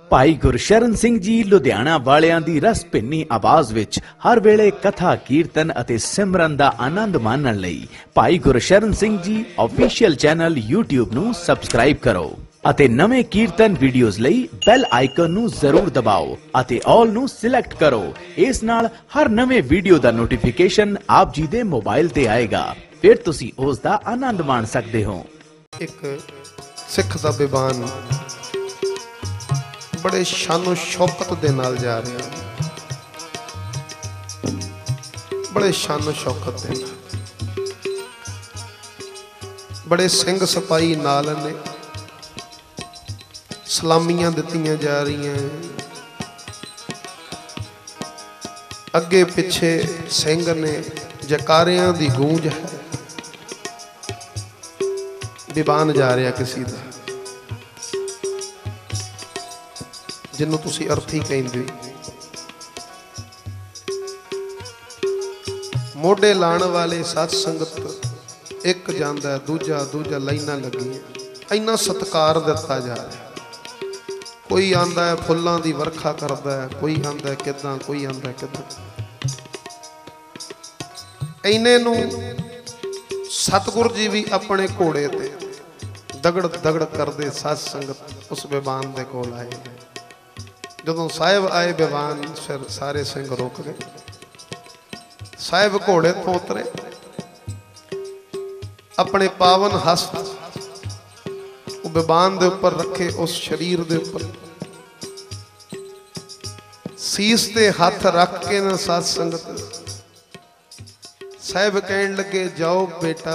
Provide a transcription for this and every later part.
भाई गुरशरण सिंह जी लुधियाना वालियां दी रस भिन्नी आवाज विच हर वेले कथा कीर्तन अते सिमरन दा आनंद मानण लई भाई Gursharan Singh ji official channel YouTube नू सबसक्राइब करो अते नवे कीर्तन वीडियोस लई बेल आइकन नू जरूर दबाओ अते ऑल नू सिलेक्ट करो। इस नाल हर नवे वीडियो दा नोटिफिकेशन आप जी दे मोबाइल ते आएगा, फिर तुसी उस दा आनंद मान सकदे हो। एक सिख दा विवान बड़े शानो शौकत दे नाल जा रहे हैं, बड़े शानो शौकत दे नाल, बड़े सिंह सिपाही नाल ने सलामियां दित्तियां जा रही हैं। अगे पिछे सिंह ने जकारियां दी गूंज है। विवान जा रहा किसी का जिन्हों तुसी अर्थी कहंदे, मोढे लाण वाले सत संगत एक जांदा दूजा दूजा लाइना लगी इन्ना सत्कार दिता जा रहा। कोई आंदा है फुल्लां दी वर्खा करदा है, कोई आंदा है किदां, कोई आंदा है किदां। इन्ने नूं सतगुर जी भी अपने घोड़े ते दगड़ दगड़ करदे सत संगत उस विवान दे कोल आए। जदों साहिब आए विवान फिर सारे सिंह रुक गए। साहिब घोड़े तो उतरे, अपने पावन हस्त विवान दे उपर रखे, उस शरीर दे उपर सीस ते हाथ रख के न सत संगत साहिब कहन लगे, जाओ बेटा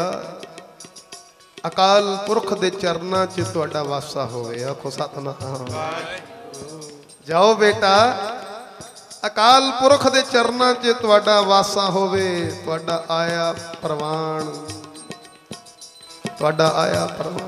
अकाल पुरख दे चरना च तुहाडा वासा होवे। आखो सतनाम। जाओ बेटा अकाल पुरख दे चरना च तुहाडा वासा होवे। तुहाडा आया प्रवान, तुहाडा आया प्रवान।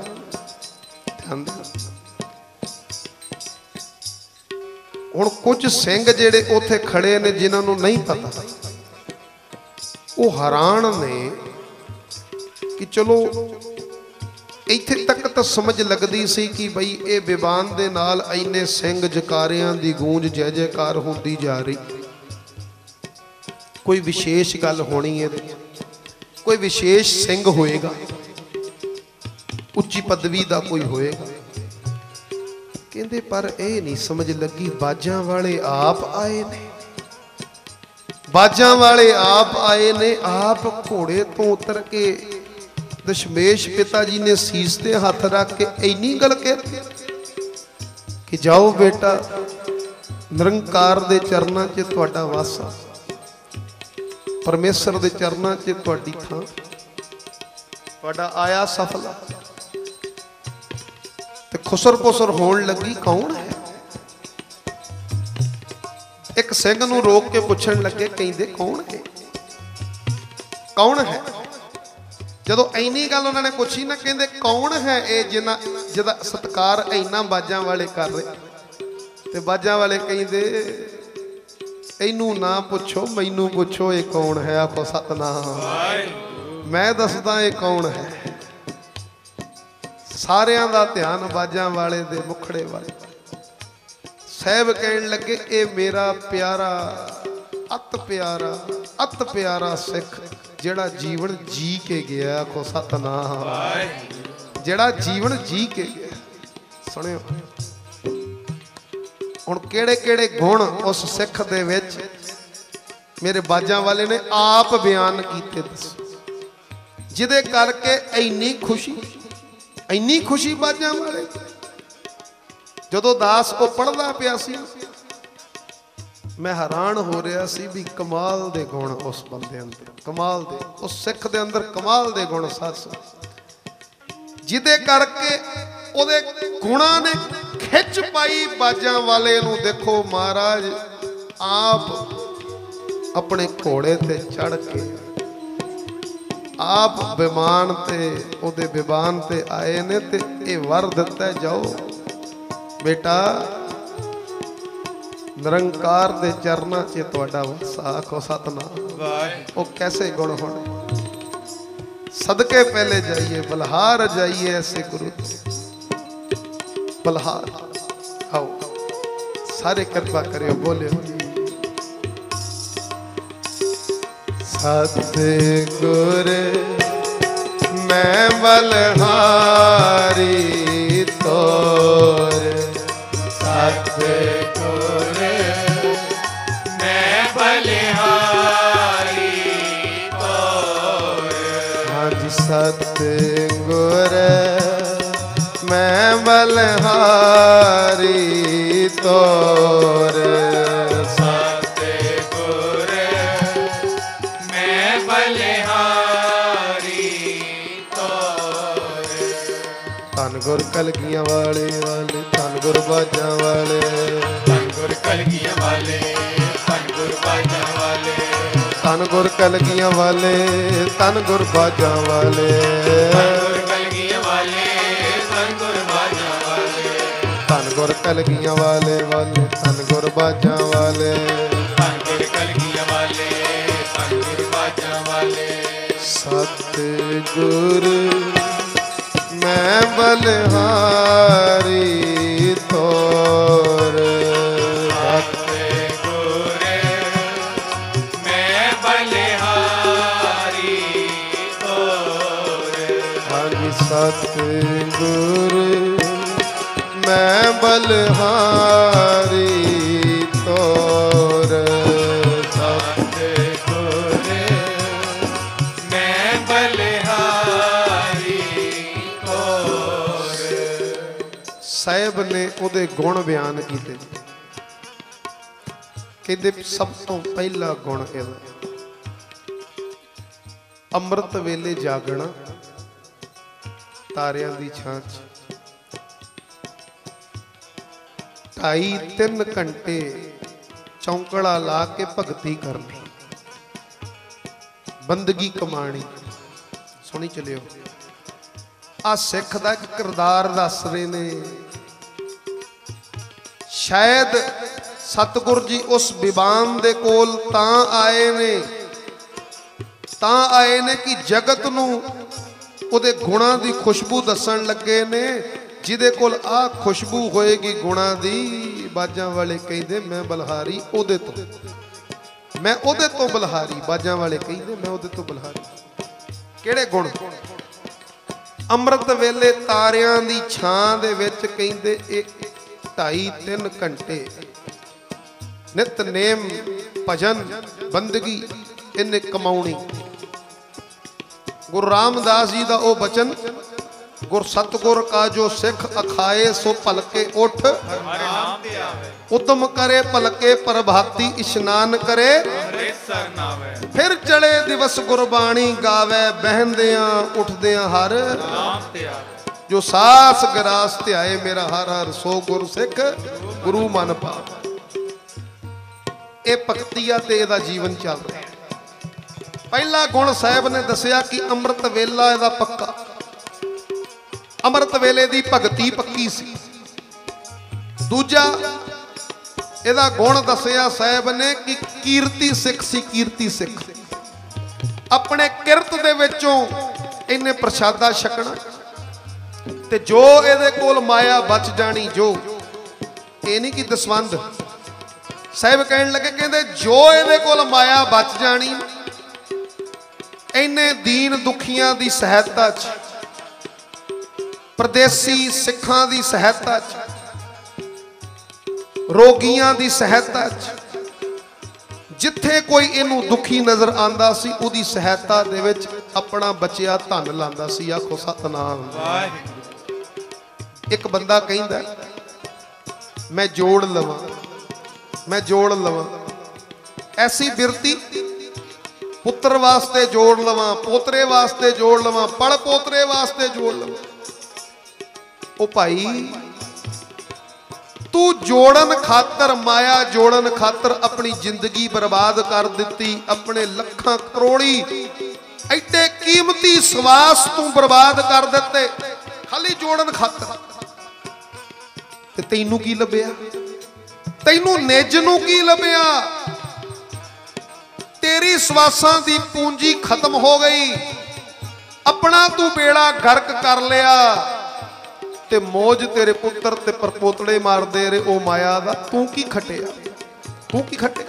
हुण कुछ सिंह जेड़े उत्थे खड़े ने जिन्हां नूं नहीं पता, वो हैरान ने कि चलो इत्थे तक तो समझ लगती सी कि बई ये विवान दे नाल इन्ने सिंह जकारियां दी गूंज जय जयकार होंदी जा रही, कोई विशेष गल होनी है, कोई विशेष सिंह होएगा, उच्ची पदवी दा कोई होएगा। कहंदे पर यह नहीं समझ लगी बाजां वाले आप आए ने, बाजां वाले आप आए ने। आप घोड़े तो उतर के दशमेश पिता जी ने सीस ते हाथ रख के इन्नी गल कहती कि जाओ बेटा निरंकार दे चरना च तुहाडा वासा, परमेश्वर दे चरना च तुहाडी थां, तुहाडा आया सफल। ते खुसर पुसर होण लगी कौन है। एक सिंह नूं रोक के पुछण लगे, कहंदे कौन है, कौन है। जदों इन्नी गल उन्होंने पूछी ना, कहंदे कौन है ये जिहदा सत्कार इन्ना बाजां वाले कर रहे। ते बाजां वाले कहंदे इनू ना पुछो, मैनू पुछो ये कौन है। आखो सतनाम। मैं दसदा ये कौन है। सारियां दा ध्यान बाजां वाले दे मुखड़े वाले। साहिब कहन लगे, ये मेरा प्यारा अत प्यारा सिख जेड़ा जीवन जी के गया। आखो सतनाम। जेड़ा जीवन जी के गया। सुनियो हुण केड़े केड़े गुण उस सिख दे विच मेरे बाजां वाले ने आप बयान कीते, जिदे करके इन्नी खुशी बाजां वाले। जदों दास को पढ़दा पिया सी, मैं हैरान हो रहा सी भी कमाल दे गुण उस बंदे अंदर, कमाल दे उस सिख दे अंदर कमाल दे गुण सच, जिदे करके ओदे गुणा ने खिच पाई बाजां वाले नूं। देखो महाराज आप अपने घोड़े ते चढ़ के आप विमान ते ओदे विमान ते आए ने ते ये वर दिता, जाओ बेटा निरंकार दे चरना च तुहाडा वासा। आखो सतनाम। वो कैसे गुण होने। सदके पहले जाइए बलहार जाइए ऐसे गुरु बलहार। आओ सारे कृपा करियो बोलियो सतगुर मैं बलहारी तोर सतगुर मैं बलहारी तोर हाँ जी सतगुर मैं बलहारी तोर सतगुर मैं बलहारी तोर धन गुर कलगियां वाले वाले धन गुर बाजा वाले धन गुर कलगियां वाले धन गुर बाजा वाले धन गुर कलगियां वाले धन गुर बाजा वाले धन गुर कलगियां वाले वाले धन गुर बाजा वाले धन गुर कलगियां वाले धन गुर बाजा वाले सतगुर मैं बलहारी तोर सतगुर मैं बलहारी तोर हरि सतगुर मैं बलहारी तोर सतगुर मैं बलहारी तोर साहिब ने उहदे गुण बयान कीते कहते सब तो पहला गुण इहदा अमृत वेले जागना तारियां दी छां च 2.5-3 घंटे चौंकड़ा ला के भगती करनी बंदगी कमानी सुनी चलियो आ सिख दा एक किरदार दस रहे ने शायद सतगुर जी उस विवान दे कोल तां आए ने कि जगत नूं उहदे गुणां दी खुशबू दसन लगे ने जिदे कोल आ खुशबू होएगी गुणा दी बाजां वाले कहंदे मैं बलहारी ओदे तो मैं ओदे तो बलहारी बाजां वाले कहंदे मैं ओदे तो बलहारी केड़े गुण अमृत वेले तारियां दी छां दे विच कहंदे 2.5-3 घंटे नितनेम भजन बंदगी इन्ने कमाउणी गुरु रामदास जी दा ओ बचन गुर सतगुर का जो सिख अखाए सो पलके उठ उदम करे पलके प्रभाती इशनान करे फिर चले दिवस गुरबाणी गावे बहंदियां उठदियां हर जो सास गरास ध्याए मेरा हर हर सो गुर सिख गुरु मन पा ए भगतिया ते एदा जीवन चल रहा पहला गुण साहब ने दसिया कि अमृत वेला एदा पक्का अमृत वेले दी भगती पक्की सी दूजा एदा गुण दसिया साहब ने कि कीर्ति सिख सी कीर्ति सिख अपने किरत दे विचों इन्ने प्रसादा छकना ते जो एदे कोल माया बच जानी जो ये नहीं कि दसवंध साहब कहन लगे कहंदे जो एदे कोल माया बच जानी इन्ने दीन दुखियां दी सहायता च परदेसी सिखां दी सहायता च रोगियां दी सहायता च जिथे कोई इनू दुखी नजर आंदा सी उदी सहायता दे विच अपना बचिया धन लांदा सी आखो सतनाम एक बंदा कहंदा मैं जोड़ लवां ऐसी बिरती पुत्र वास्ते जोड़ लवां पोतरे वास्ते जोड़ लवां पड़ पोतरे वास्ते जोड़ लवां ओ भाई तू जोड़न खातर माया जोड़न खातर अपनी जिंदगी बर्बाद कर दी अपने लखां करोड़ी एडे कीमती सवास तू बर्बाद कर दिते खाली जोड़न खातर ते तैनू की लभ्या तैनू निज नू की लभ्या तेरी सवासां दी पूंजी खत्म हो गई अपना तू बेड़ा गर्क कर लिया ते मौज तेरे पुत्र ते परपोतड़े मारदे रे ओ माया दा तू की खटिया, तू की खटे।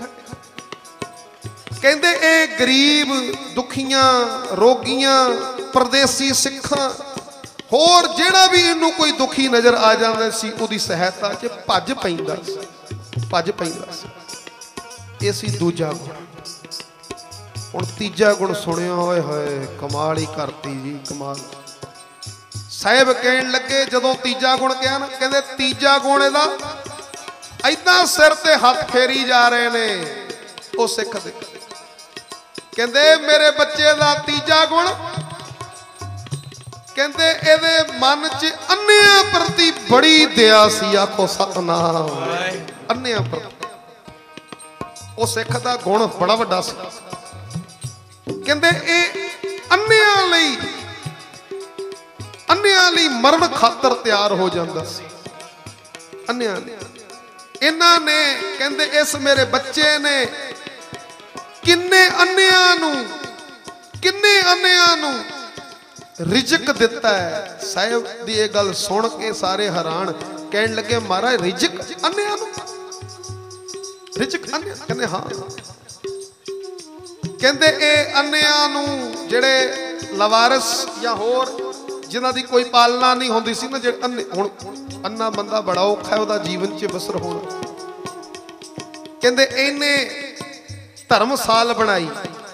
कहंदे ए गरीब दुखियां रोगियां परदेसी सिखां होर जेड़ा भी इनू कोई दुखी नज़र आ जांदा सी उहदी सहायता च भज पैंदा सी, भज पैंदा सी। ये सी दूजा गुण। हुण तीजा गुण सुनिया, होए होए कमाल ही करती जी, कमाल। साहिब कहन लगे जदों तीजा गुण कहा ना, कहंदे तीजा गुण इहदा ऐदां सिर ते हथ फेरी जा रहे ने ओ सिख दे। कहंदे मेरे बच्चे दा तीजा गुण, कहंदे इहदे मन च अन्नियां प्रति बड़ी दया सी। आखो सतनाम। अन्नियां प्रति ओ सिख दा गुण बड़ा वड्डा सी। कहंदे ए अन्नियां लई मरण खातर तैयार हो जांदा सी। अन्नियां इन्हां ने कहंदे इस मेरे बच्चे ने किन्ने अन्नियां नूं रिजक दिता है। साहिब दी ये गल सुन के सारे हैरान, कहन लगे महाराज रिजक अन्नियां नूं, रिजक अन्नियां? कहंदे हाँ। कहंदे ए अन्नियां नूं जेड़े लवारस या होर जिन्हां दी कोई पालना नहीं होंदी सी ना, जेड़े अन्ने हुण अन्ना बंदा बड़ा औखा है, उहदा जीवन च बसर होना। कहंदे इन्ने धर्मसाल बनाई,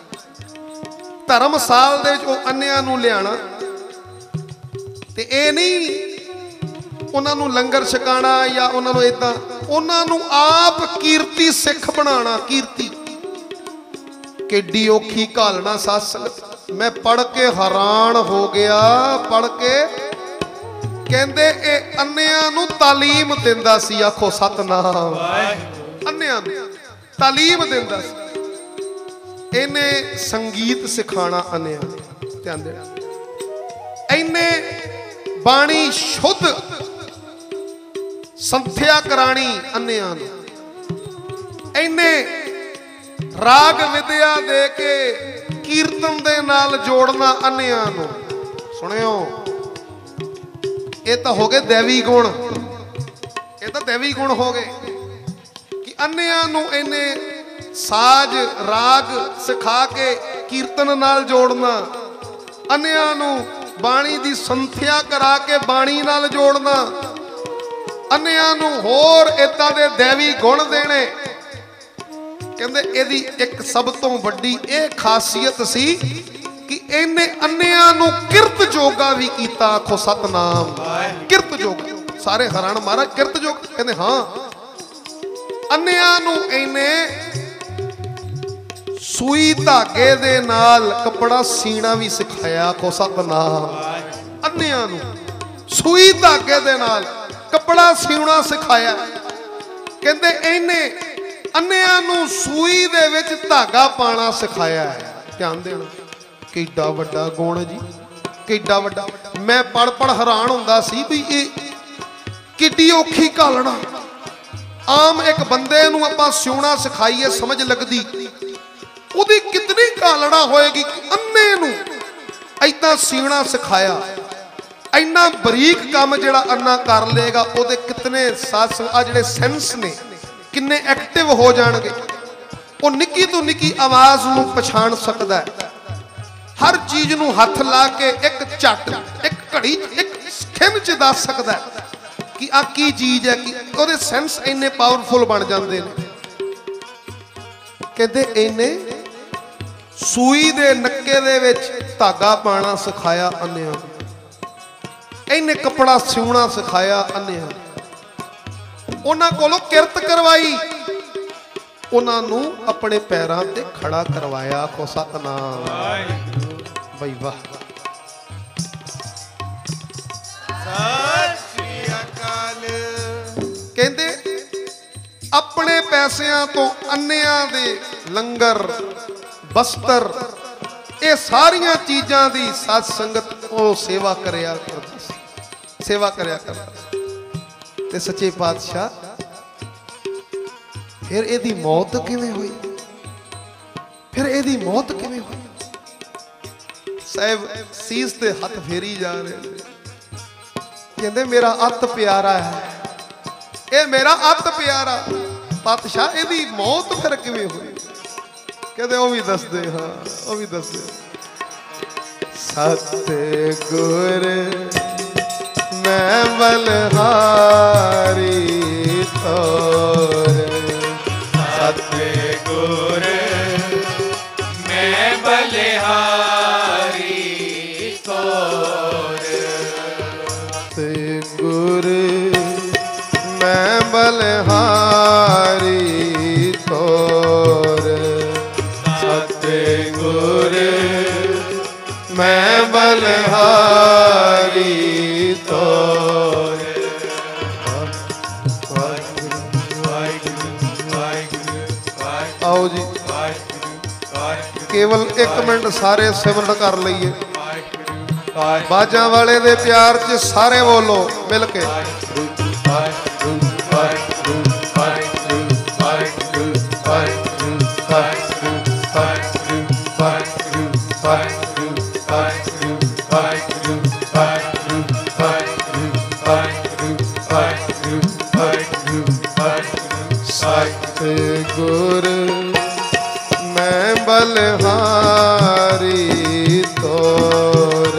धर्मसाल दे विच ओह अन्नियां नूं लियाना ते ए नहीं उन्हां नूं लंगर छकाना या उन्हां नूं इदां, उन्हां नूं आप कीर्ति सिख बनाना। कीर्ति केडी औखी घालना सत्संग। मैं पढ़ के हैरान हो गया, पढ़ के। कहंदे ए अन्नियां नूं तालीम दिंदा सी। आखो सतनाम। अन्नियां नूं तालीम दिंदा सी। इन्ने संगीत सिखाना अन्नियां, ध्यान देना। इन्ने बाणी शुद्ध संथ्या करानी अन्नियां नूं। इन्ने राग विद्या दे के कीर्तन दे नाल जोड़ना अन्नियां नूं। सुनियो, ये तो हो गए दैवी गुण, ये तो दैवी गुण हो गए कि अन्नियां नूं इन्ने साज राग सिखा के कीर्तन नाल जोड़ना, अन्नियां नूं बाणी दी संथ्या करा के बाणी नाल जोड़ना, अन्नियां नूं होर इदां दे दैवी गुण देने। कहंदे इहदी एक सब तो वड्डी यह खासियत सी कि इन्ने अन्नियां नूं किरत जोगा भी कीता। आखो सतनाम। किरत जोगा। सारे हैरान, महाराज किरत जोगा? कहंदे हाँ। अन्नियां नूं इन्ने सूई धागे दे नाल कपड़ा सीना भी सिखाया। आखो सतनाम। अन्नियां नूं सूई धागे दे नाल कपड़ा सीना सिखाया। कहंदे इन्ने अन्नियां नूं सूई दे विच धागा पाना सिखाया है। ध्यान देना, किड्डा वड्डा गुण जी, किड्डा वड्डा। मैं पढ़ पढ़ हैरान हुंदा सी भी ये किड्डी औखी घालना। आम एक बंदे नूं आपां सिउणा सिखाईए समझ लगदी, उहदी कितनी घालना होएगी। अन्ने नूं ऐदां सीना सिखाया। इन्ना बरीक काम जिहड़ा अन्ना कर लेगा, उहदे कितने साथ आ जिहड़े सेंस ने किन्ने एक्टिव हो जाणगे। वो निक्की तो निक्की आवाज नूं पछाण सकदा है, हर चीज नूं हथ ला के एक झट एक घड़ी एक खिम च दस सकदा है कि आ की चीज है, कि उहदे सेंस इन्ने पावरफुल बन जांदे ने। कहंदे इन्ने सूई दे नक्के दे विच धागा पाना सिखाया अन्नियां, इन्ने कपड़ा सिउणा सिखाया अन्नियां, उन्हां कोलों किरत करवाई, उन्हां नूं अपने पैरां ते खड़ा करवाया। आखो सतनाम। भाई वाह। कहंदे अपने पैसिਆਂ तो अन्नियां दे लंगर बस्तर ये सारियां चीज़ां दी सत संगत ओ सेवा करया करदा सी, सेवा करया करदा। ते सच्चे पातशाह फिर एदी मौत किवें हुई? फिर एदी मौत किवें हुई? साहिब सीस ते हथ फेरी जा रहे कहते मेरा अत प्यारा है, ये मेरा अत प्यारा पातशाह, यदी मौत फिर किवें हुई? कहते वो भी दस दे, हाँ वो भी दस दे। सतगुर मैं बलहारी तोर, सतगुर मैं बलिहारी तोर, सतगुर मैं बलहारी तोर, सतगुर मैं बलहारी तोर। आओ जी केवल एक मिनट सारे सिमरन कर लईए, बाजा वाले दे प्यार च सारे बोलो मिल के। सतगुर मैं बलहारी तोर,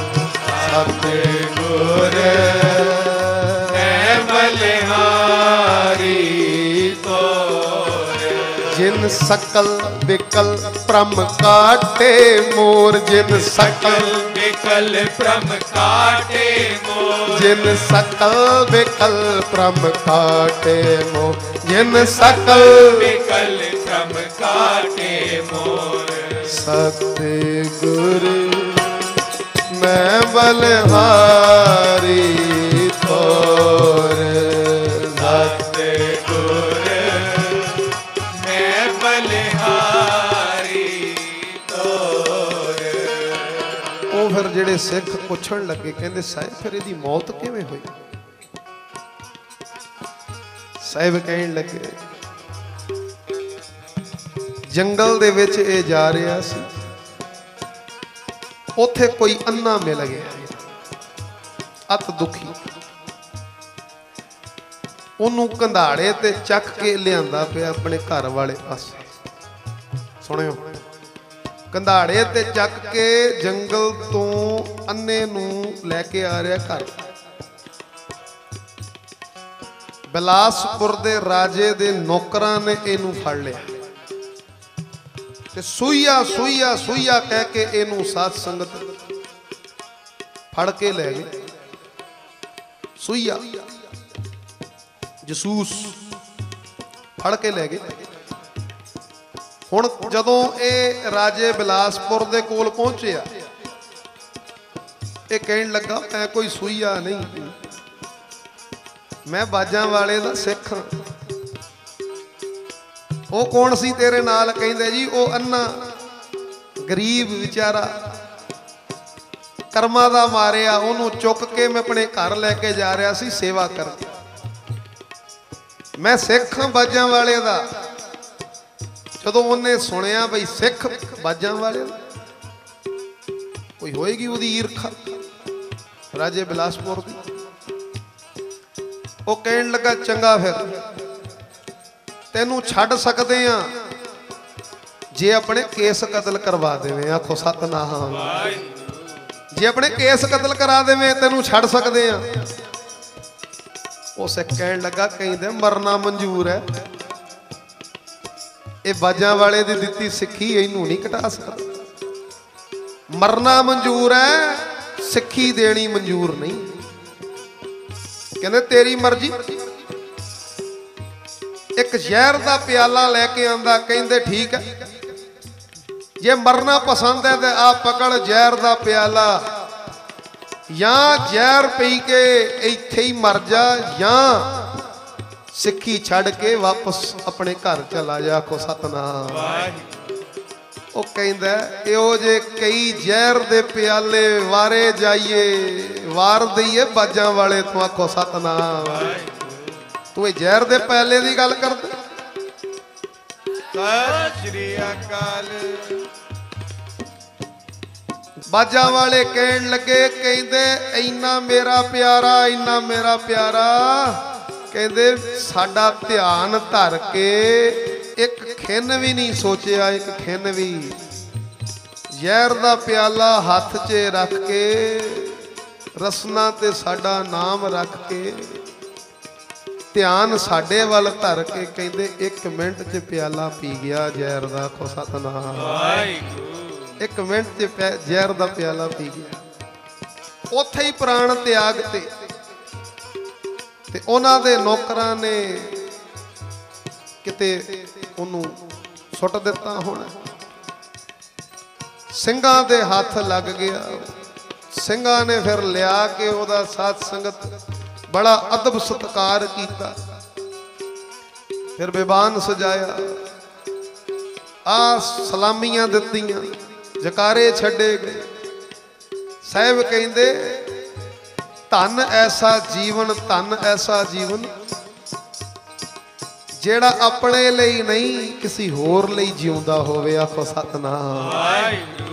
सतगुर मैं बलिहारी तोर, जिन सकल विकल प्रम काटे मोर, जिन सकल विकल प्रम काटे मोर, जिन सकल विकल प्रम काटे मोर, जिन सकल विकल प्रम काटे मोर, सतगुर मैं बलहारी तोर, सतगुर मैं बलिहारी तोर। ਉਹ ਫਿਰ ਜਿਹੜੇ ਸਿੱਖ ਪੁੱਛਣ ਲੱਗੇ ਕਹਿੰਦੇ ਸਾਹਿਬ ਫਿਰ ਇਹਦੀ ਮੌਤ ਕਿਵੇਂ ਹੋਈ? ਸਾਹਿਬ ਕਹਿਣ ਲੱਗੇ ਜੰਗਲ ਦੇ ਵਿੱਚ ਇਹ ਜਾ ਰਿਹਾ ਸੀ, ਉੱਥੇ ਕੋਈ ਅੰਨਾ ਮਿਲ ਗਿਆ ਅਤ ਦੁਖੀ, ਉਹਨੂੰ ਕੰਧਾੜੇ ਤੇ ਚੱਕ ਕੇ ਲਿਆਂਦਾ ਪਿਆ ਆਪਣੇ ਘਰ ਵਾਲੇ ਪਾਸੇ। ਸੁਣਿਓ, ਕੰਧਾੜੇ ਤੇ ਚੱਕ ਕੇ ਜੰਗਲ ਤੋਂ ਅੰਨੇ ਨੂੰ ਲੈ ਕੇ ਆ ਰਿਹਾ ਘਰ। ਬਿਲਾਸਪੁਰ ਦੇ ਰਾਜੇ ਦੇ ਨੌਕਰਾਂ ਨੇ ਇਹਨੂੰ ਫੜ ਲਿਆ ਤੇ ਸੂਈਆ ਸੂਈਆ ਸੂਈਆ ਕਹਿ ਕੇ ਇਹਨੂੰ ਸਾਧ ਸੰਗਤ ਫੜ ਕੇ ਲੈ ਗਏ। ਸੂਈਆ ਜਸੂਸ ਫੜ ਕੇ ਲੈ ਗਏ। ਹੁਣ ਜਦੋਂ ਇਹ ਰਾਜੇ ਬਿਲਾਸਪੁਰ ਦੇ ਕੋਲ ਪਹੁੰਚਿਆ, ਇਹ ਕਹਿਣ ਲੱਗਾ ਮੈਂ ਕੋਈ ਸੂਈਆ ਨਹੀਂ, मैं बाजा वाले दा सिख। वो कौन सी तेरे नाल? कहंदे जी वो अन्ना गरीब बेचारा कर्मा दा मारिया, ओनू चुक के मैं अपने घर लैके जा रहा सी सेवा कर। मैं सिख हाँ बाजा वाले दा। जदों उन्हें सुनिया बई सिख बाजा वाले कोई होएगी उहदी ईरखा राजे बिलासपुर दी। ਉਹ ਕਹਿਣ ਲੱਗਾ ਚੰਗਾ ਫਿਰ ਤੈਨੂੰ ਛੱਡ ਸਕਦੇ ਆ ਜੇ ਆਪਣੇ ਕੇਸ ਕਤਲ ਕਰਵਾ ਦੇਵੇਂ। ਆਖੋ ਸਤਨਾਮ। ਜੇ ਆਪਣੇ ਕੇਸ ਕਤਲ ਕਰਾ ਦੇਵੇਂ ਤੈਨੂੰ ਛੱਡ ਸਕਦੇ ਆ। ਉਹ ਸਿੱਖ ਕਹਿਣ ਲੱਗਾ ਕਹਿੰਦੇ ਮਰਨਾ ਮਨਜ਼ੂਰ ਹੈ। ਇਹ ਬਾਜਾਂ ਵਾਲੇ ਦੀ ਦਿੱਤੀ ਸਿੱਖੀ ਇਹਨੂੰ ਨਹੀਂ ਘਟਾ ਸਕਦਾ। ਮਰਨਾ ਮਨਜ਼ੂਰ ਹੈ, ਸਿੱਖੀ ਦੇਣੀ ਮਨਜ਼ੂਰ ਨਹੀਂ। कहते तेरी मर्जी। एक जहर का प्याला लैके आंदा, कहते ठीक है जे मरना पसंद है तो आप पकड़ जहर का प्याला, या जहर पी के इत्थे ही मर जा या सिक्खी छड़ के वापस अपने घर चला जा। को सतनाम। ਉਹ ਕਹਿੰਦਾ ਇਹੋ ਜੇ ਕਈ ਜ਼ਹਿਰ ਦੇ ਪਿਆਲੇ ਵਾਰੇ ਜਾਈਏ, ਵਾਰ ਦਈਏ ਬਾਜਾਂ ਵਾਲੇ ਤੋਂ। ਆਖੋ ਸਤਨਾਮ। ਤੂੰ ਇਹ ਜ਼ਹਿਰ ਦੇ ਪਿਆਲੇ ਦੀ ਗੱਲ ਕਰਦਾ। ਸਤਿ ਸ਼੍ਰੀ ਅਕਾਲ। ਬਾਜਾਂ वाले कहन लगे कहते इन्ना मेरा प्यारा इन्ना मेरा प्यारा कहते साडा ध्यान धर के एक खिन भी नहीं सोचिया एक खिन भी ਜ਼ਹਿਰ ਦਾ प्याला हथ च रख के रसना ते साडा नाम रख के ध्यान साडे वल धर के कहते 1 मिनट च प्याला पी गया जहर दा। खो सतनाम 1 मिनट च जहर दा प्याला पी गया। उत्थे ही प्राण त्याग ते उन्हां दे नौकरां ने किते उन्हूं सुट दिता होना। ਸਿੰਘਾਂ ਦੇ ਹੱਥ ਲੱਗ ਗਿਆ। ਸਿੰਘਾਂ ਨੇ ਫਿਰ ਲਿਆ ਕੇ ਉਹਦਾ ਸਾਧ ਸੰਗਤ ਬੜਾ ਅਦਬ ਸਤਕਾਰ ਕੀਤਾ। ਫਿਰ ਬੇਬਾਨ ਸਜਾਇਆ ਆ ਸਲਾਮੀਆਂ ਦਿੱਤੀਆਂ ਜਕਾਰੇ ਛੱਡੇ ਗਏ। ਸਾਹਿਬ ਕਹਿੰਦੇ ਧਨ ਐਸਾ ਜੀਵਨ ਧਨ ਐਸਾ ਜੀਵਨ ਜਿਹੜਾ ਆਪਣੇ ਲਈ ਨਹੀਂ ਕਿਸੇ ਹੋਰ ਲਈ ਜਿਉਂਦਾ ਹੋਵੇ। ਆਖੋ ਸਤਨਾਮ ਵਾਹਿਗੁਰੂ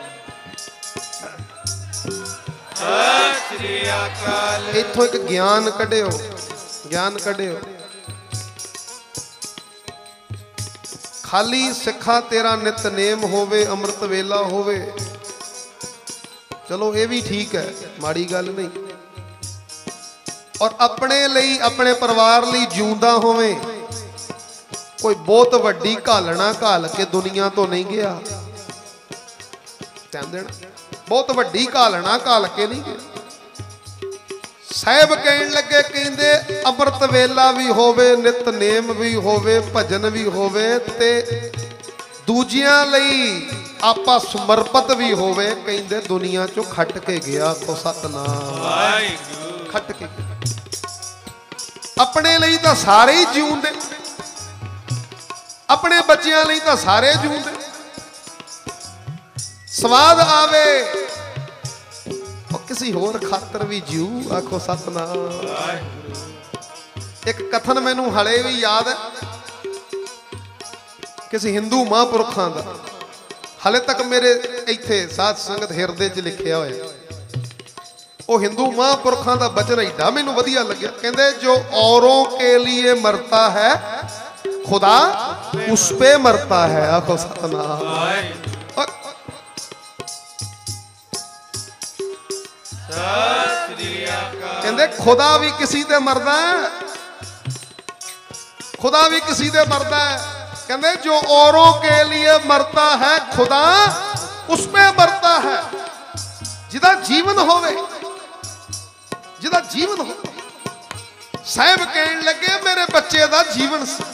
ਸਤਿ ਸ੍ਰੀ ਅਕਾਲ। ਇੱਥੋਂ ਇੱਕ ਗਿਆਨ ਕੱਢਿਓ ਗਿਆਨ ਕੱਢਿਓ। ਖਾਲੀ ਸਿੱਖਾ ਤੇਰਾ ਨਿਤਨੇਮ ਹੋਵੇ ਅੰਮ੍ਰਿਤ ਵੇਲਾ ਹੋਵੇ ਚਲੋ ਇਹ ਵੀ ਠੀਕ ਹੈ ਮਾੜੀ ਗੱਲ ਨਹੀਂ। ਔਰ ਆਪਣੇ ਲਈ ਆਪਣੇ ਪਰਿਵਾਰ ਲਈ ਜਿਉਂਦਾ ਹੋਵੇ कोई बहुत वड्डी घालना घाल के दुनिया तो नहीं गया। ध्यान देना बहुत वड्डी घालना घाल के नहीं गया। साहिब कहन लगे कहंदे अमृत वेला भी होवे नितनेम भी होवे भजन भी होवे ते दूजियां लई आपा समर्पित भी होवे। कहंदे दुनिया चों खट के गया। को सतनाम वाहिगुरू खट के अपने ਲਈ ਤਾਂ ਸਾਰੇ ਹੀ ਜਿਉਂਦੇ अपने बच्चों ਲਈ ਤਾਂ ਸਾਰੇ ਜੂੰਦੇ स्वाद आवे और किसी होर खातर भी जीव। आखो सतनाम। एक कथन मैनू हले भी याद है किसी हिंदू महापुरखों का हले तक मेरे इत्थे साध संगत हिरदे च लिखिया होया। वो हिंदू महापुरखों का बचन एडा मैनू वधिया लग्या। कहंदे जो औरों के लिए मरता है खुदा उस पे मरता है। आखो सतनाम। कहंदे खुदा भी किसी दे मरदा है खुदा भी किसी दे मरदा है। कहंदे जो औरों के लिए मरता है खुदा उस पे मरता है। जिदा जीवन होवे जिदा जीवन हो। साहिब कहन लगे मेरे बच्चे दा जीवन सी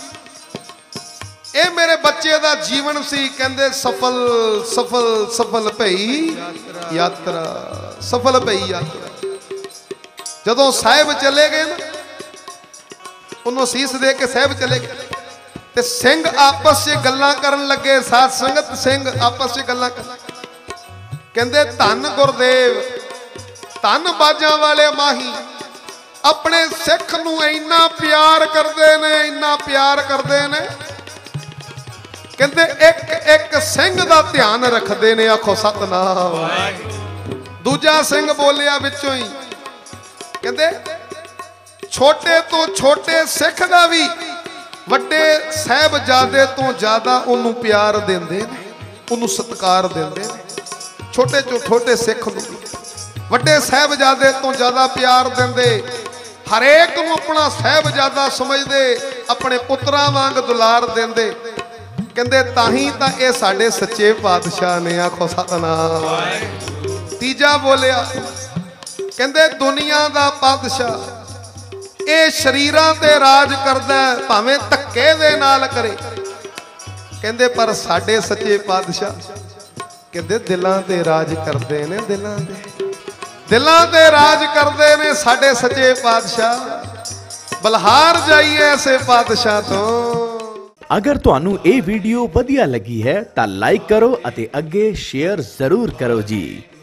ए मेरे बच्चे दा जीवन सी। कहंदे सफल सफल सफल भई यात्रा सफल भई यात्रा। जदों साहिब चले गए ना उन्होंने शीस दे के साहिब चले गए ते सिंह आपस में गल्लां करन लगे। साध संगत सिंह आपस में गल्लां कर कहंदे धन गुरदेव धन बाजां वाले माही अपने सिख नूं इन्ना प्यार करदे ने इन्ना प्यार करदे ने। कहंदे एक एक सिंह दा ध्यान रखदे ने। आखो सतनाम। दूजा सिंह बोलिया विचों ही कहंदे छोटे तो छोटे सिख दा भी वड्डे साहिबजादे तो ज्यादा उन्नू प्यार देंदे ने उन्नू सत्कार देंदे ने। छोटे तो छोटे सिख नूं वड्डे साहिबजादे तो ज्यादा प्यार देंदे। हरेक नूं अपना साहिबजादा समझदे अपने पुत्रां वांग दुलार देंदे। कहंदे ताही तां ये साडे सच्चे पातशाह ने। आखो सतनाम। तीजा बोलिया कहंदे दुनिया दा पातशाह ये शरीरां ते राज करदा है भावें धक्के दे नाल करे। कहंदे पर साडे सच्चे पातशाह कहंदे दिलां ते राज करदे ने। दिलां ते राज करदे ने साडे सच्चे पातशाह। बलहार जाइए ऐसे पातशाह तो। अगर तुहानू ये वीडियो वधिया लगी है तो लाइक करो अते अगे शेयर जरूर करो जी।